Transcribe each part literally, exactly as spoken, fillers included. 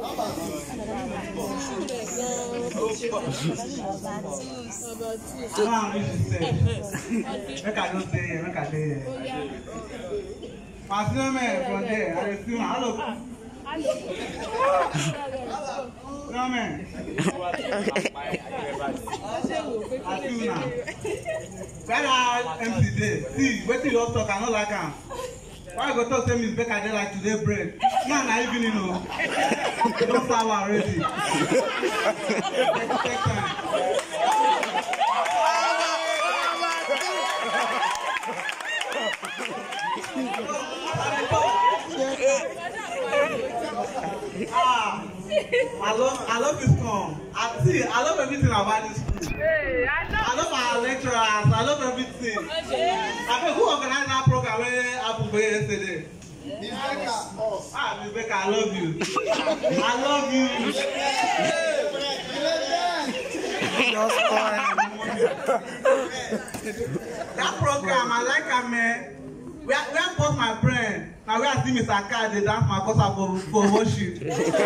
Make I don't stay here, make I stay here. My senior man from there, I still hello. Senior man. I still now. Where are M C there? See, wait till you talk, I don't like him. Why you go talk to Miss Becca there like today bread? Man, I even you know. You don't sour already. Take time. Ah, I love, I love this song. I see, I love everything about this school. Hey, I, love I love our lecturers. I love everything. Okay. I mean, who organized that program where I put yesterday? Miss Becca. Ah, Miss Becca, I love you. I love you. That program, I like it, man. We are, we are both my friend. Now we are seeing Mister Car, they dance my cosa for, for worship.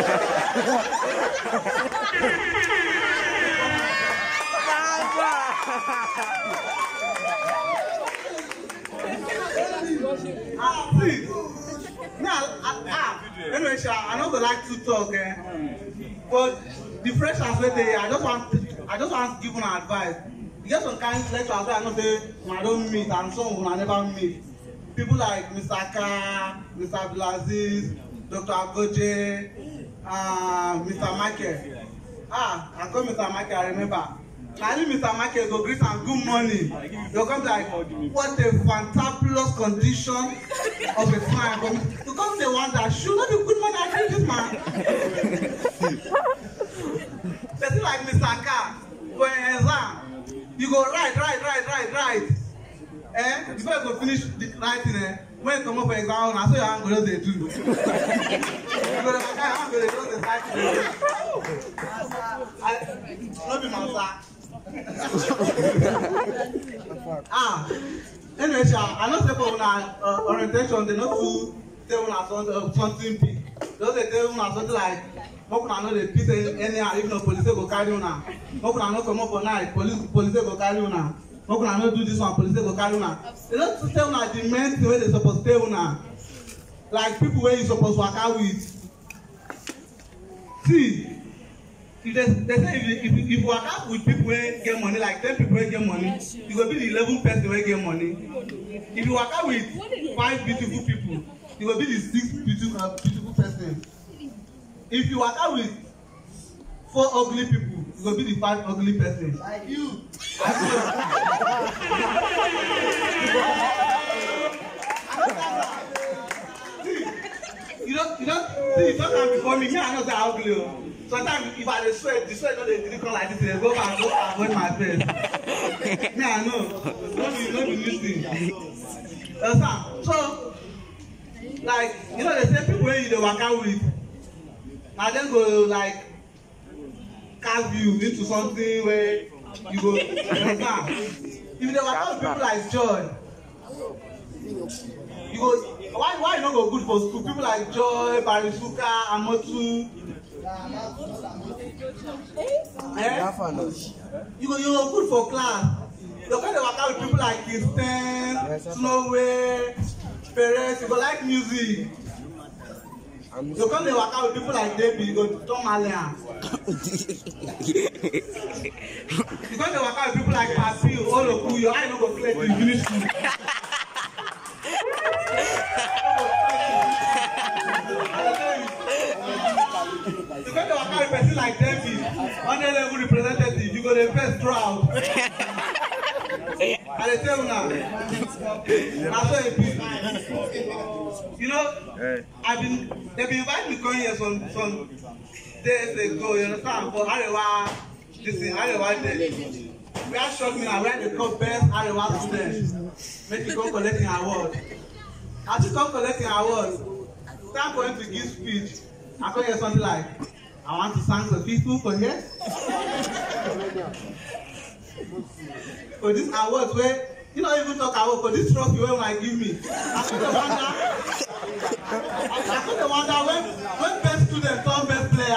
Ah, please. Now, ah, anyway, I don't like to talk, eh? But the freshers where they, I just want, I just want to give them advice. You get some kind of lecturers I know they, I don't meet, and some will never meet. People like Mister Aka, Mister Abdulaziz, Doctor Agoje, uh, Mister Michael. Ah, I call Mister Michael, I remember. Now Mister Michael go greet and good morning. They'll come like, what a fantabulous condition of a time. Because they want that should not be good morning, I greet this man. They feel like Mister Aka, for an exam, you go right, right, right, right, right. Eh? Before you go finish the writing, eh? When you come up for exam, I saw your hand go they do. You go to the hand go they do the side. I not be my sir. Ah, anyway, I know say for una orientation, they not to tell una something big. Those they tell una something like, "How can I know the peace anyhow? If no police go carry una. How can I know come up for night? Police police go carry una. How can I not do this one? Police go carry una." They don't tell una the main thing where they supposed to tell una. Like people where you supposed to work out with. See. If they, they say if you, if, you, if you work out with people who get money, like ten people who get money, you will be the eleven person who get money. If you work out with five beautiful people, you will be the sixth beautiful, uh, beautiful person. If you work out with four ugly people, you will be the five ugly person. Like you. You don't, you don't, see, you don't have before me. Me, I know say I'm ugly. Sometimes if I dey sweat, the sweat no dey really come like this. They go back, go avoid my face. Me, I know. No be, no be this thing. Understand? So, like, you know, they say people wey you dey waka with, na dem go like carve you into something where you go. Understand? If you dey waka with people like Joy, you go. Why, why you no go good for school? People like Joy, Barisuka, Amotu. Eh? You go, you go good for class. You kind of work out with people like Kirsten, Snowway, Perez. You go like music. You come to work out with people like Debbie. You go Tom Allen. You come to work out with people like Papi, Oloku. Your eye no go clear till you finish school. You got to work out with a person like Debbie, hundred level representative, you go the first crowd. And they tell you now, that's what it is. You know, I've been, they've been inviting me to come here some, some days ago, you understand? But Arewa, this is Arewa Day. We are shocked me now, where they call best Arewa students. Make you come collecting awards. As you come collecting awards, time for him to give speech. I can hear something like, I want to thank the people for here. For this award where, you don't even talk about, for this trophy where I give me. I could wonder, I could wonder when, when best student turn best player.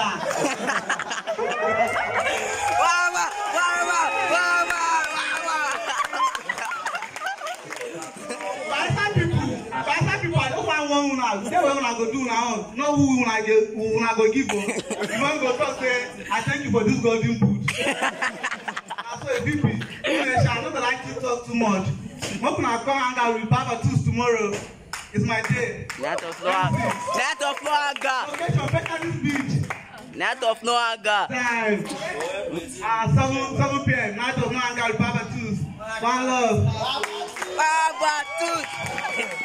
one una, say what una go do now, not who una go, who una go give. You want go talk say, I thank you for this golden boot. That's what it be. I don't like to talk too much. When una come hang out with Baba Tools tomorrow, it's my day. Night of no anger. Night of no anger. Location, better this beach. Night of no anger. Time. Ah, seven, seven p m Night of no anger with Baba Tools. One love. Baba Tools.